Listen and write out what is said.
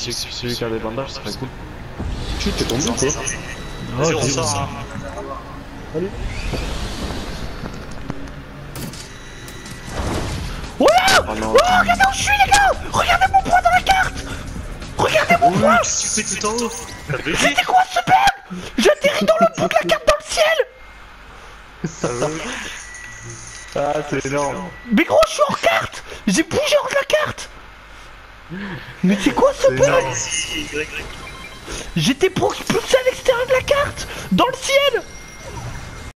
celui qui a des bandages, ça serait cool. Tu t'es tombé ou quoi? Vas-y, on sort. Allez. Voilà. Oh non. Oh, regardez où je suis les gars. Regardez mon point dans la carte. Regardez mon point. Qu'est-ce que tu fais tout en haut? T'as bugué? C'était quoi ce bug? J'atterris dans le bout de la carte dans le ciel. Ah, c'est énorme. Mais gros, je suis hors carte. J'ai bougé hors de la carte. Mais c'est quoi ce bug? J'étais propulsé à l'extérieur de la carte. Dans le ciel.